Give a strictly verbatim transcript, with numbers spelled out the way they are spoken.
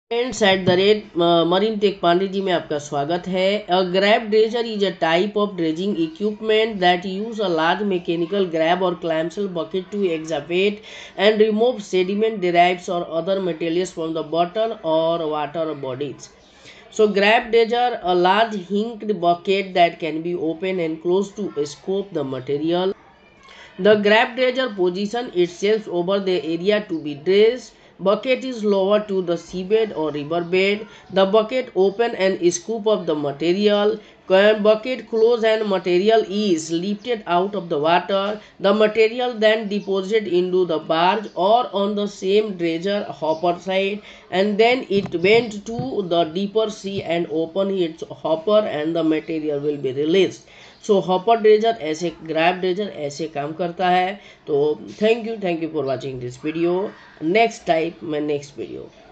Friends at the rate marine tech Pandey ji में आपका स्वागत है। A grab dredger is a type of dredging equipment that use a large mechanical grab और clamshell bucket to excavate and remove sediment derived or other materials from the bottom or water bodies. So grab dredger, a large hinked bucket that can be opened and closed to scoop the material. The grab dredger positions itself over the area to be dredged. Bucket is lowered to the seabed or riverbed. The bucket open and scoop up the material. When bucket closed and material is lifted out of the water, the material then deposited into the barge or on the same dredger hopper side, and then it went to the deeper sea and open its hopper and the material will be released. So hopper dredger ऐसे grab dredger ऐसे काम करता है। तो thank you thank you for watching this video. Next type मैं next video